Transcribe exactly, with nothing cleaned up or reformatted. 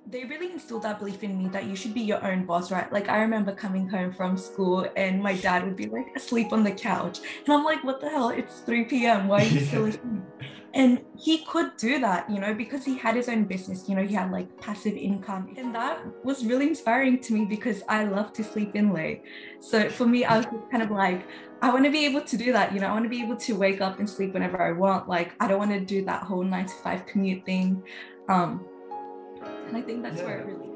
they really instilled that belief in me that you should be your own boss, right? Like I remember coming home from school and my dad would be like asleep on the couch. And I'm like, what the hell? It's three p.m. Why are you still asleep? And he could do that, you know, because he had his own business, you know, he had like passive income. And that was really inspiring to me because I love to sleep in late. So for me, I was just kind of like, I want to be able to do that, you know, I want to be able to wake up and sleep whenever I want. Like, I don't want to do that whole nine to five commute thing. Um, and I think that's Yeah. where it really